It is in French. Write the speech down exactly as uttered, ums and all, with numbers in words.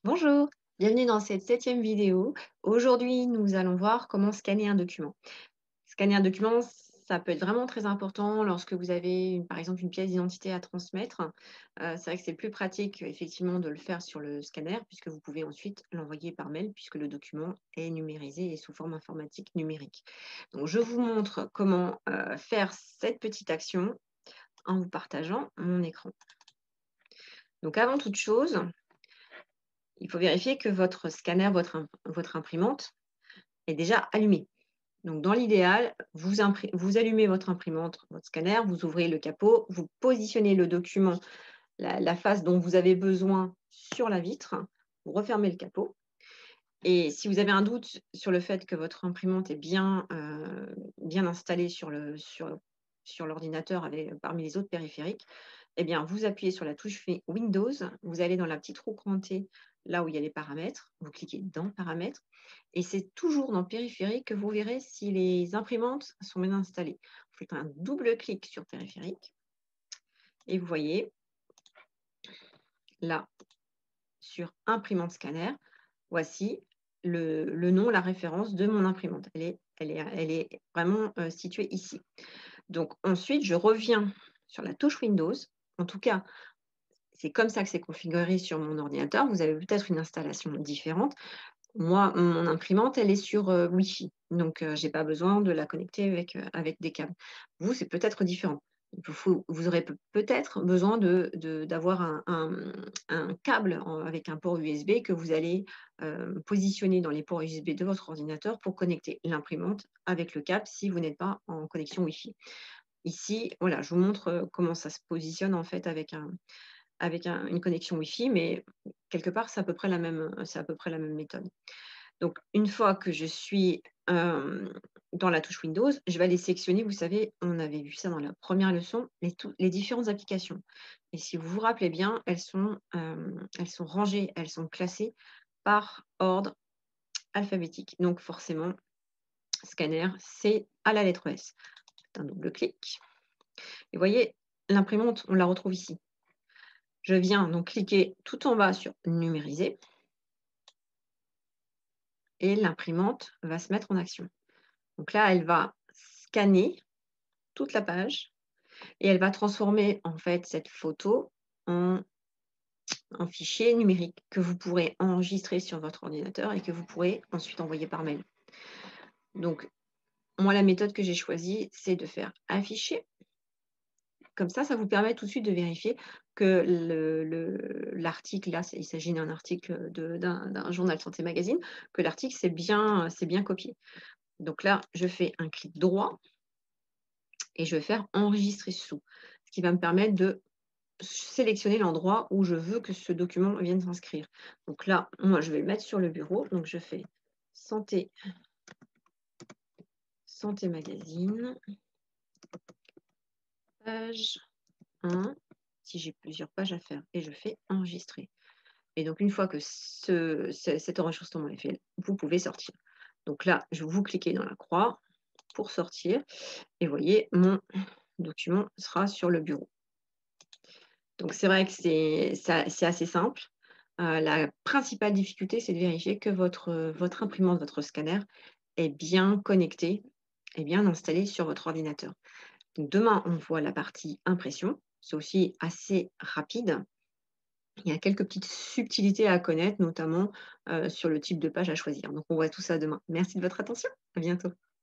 Bonjour, bienvenue dans cette septième vidéo. Aujourd'hui, nous allons voir comment scanner un document. Scanner un document, ça peut être vraiment très important lorsque vous avez, une- par exemple, une pièce d'identité à transmettre. Euh, c'est vrai que c'est plus pratique, effectivement, de le faire sur le scanner, puisque vous pouvez ensuite l'envoyer par mail, puisque le document est numérisé et sous forme informatique numérique. Donc, je vous montre comment euh, faire cette petite action en vous partageant mon écran. Donc, avant toute chose, il faut vérifier que votre scanner, votre, imp- votre imprimante est déjà allumée. Donc, dans l'idéal, vous, impri- vous allumez votre imprimante, votre scanner, vous ouvrez le capot, vous positionnez le document, la, la face dont vous avez besoin sur la vitre, vous refermez le capot. Et si vous avez un doute sur le fait que votre imprimante est bien, euh, bien installée sur le, sur, sur l'ordinateur avec, parmi les autres périphériques, eh bien, vous appuyez sur la touche Windows, vous allez dans la petite roue crantée, là où il y a les paramètres, vous cliquez dans Paramètres, et c'est toujours dans Périphérique que vous verrez si les imprimantes sont bien installées. Vous faites un double clic sur Périphérique, et vous voyez là, sur Imprimante Scanner, voici le, le nom, la référence de mon imprimante. Elle est, elle est, elle est vraiment euh, située ici. Donc ensuite, je reviens sur la touche Windows. En tout cas, c'est comme ça que c'est configuré sur mon ordinateur. Vous avez peut-être une installation différente. Moi, mon imprimante, elle est sur euh, Wi-Fi. Donc, euh, je n'ai pas besoin de la connecter avec, euh, avec des câbles. Vous, c'est peut-être différent. Il vous, faut- vous aurez pe- peut-être besoin de, de- d'avoir un, un- un câble en- avec un port U S B que vous allez euh, positionner dans les ports U S B de votre ordinateur pour connecter l'imprimante avec le câble si vous n'êtes pas en connexion Wi-Fi. Ici, voilà, je vous montre euh, comment ça se positionne en fait avec un, avec un- une connexion Wi-Fi, mais quelque part, c'est à peu près la même, c'est à peu près la même méthode. Donc, une fois que je suis euh, dans la touche Windows, je vais aller sélectionner, vous savez, on avait vu ça dans la première leçon, les, tout- les différentes applications. Et si vous vous rappelez bien, elles sont, euh, elles sont rangées, elles sont classées par ordre alphabétique. Donc, forcément, scanner, c'est à la lettre S. Faites un double clic. Et vous voyez, l'imprimante, on la retrouve ici. Je viens donc cliquer tout en bas sur numériser et l'imprimante va se mettre en action. Donc là, elle va scanner toute la page et elle va transformer en fait cette photo en, en fichier numérique que vous pourrez enregistrer sur votre ordinateur et que vous pourrez ensuite envoyer par mail. Donc, moi, la méthode que j'ai choisie, c'est de faire afficher. Comme ça, ça vous permet tout de suite de vérifier que le- le- l'article, là, c'est- il s'agit d'un article de- d'un d'un journal Santé Magazine, que l'article, c'est bien, c'est bien copié. Donc là, je fais un clic droit et je vais faire enregistrer sous, ce qui va me permettre de sélectionner l'endroit où je veux que ce document vienne s'inscrire. Donc là, moi, je vais le mettre sur le bureau. Donc je fais santé, santé magazine, page un, si j'ai plusieurs pages à faire, et je fais enregistrer. Et donc une fois que ce, ce- cet enregistrement est fait, vous pouvez sortir. Donc là, je vous cliquez dans la croix pour sortir, et vous voyez, mon document sera sur le bureau. Donc c'est vrai que c'est ça c'est assez simple. Heu, la principale difficulté, c'est de vérifier que votre, heu, votre imprimante, votre scanner est bien connecté, est bien installé sur votre ordinateur. Donc demain, on voit la partie impression. C'est aussi assez rapide. Il y a quelques petites subtilités à connaître, notamment, heu, sur le type de page à choisir. Donc on voit tout ça demain. Merci de votre attention. À bientôt.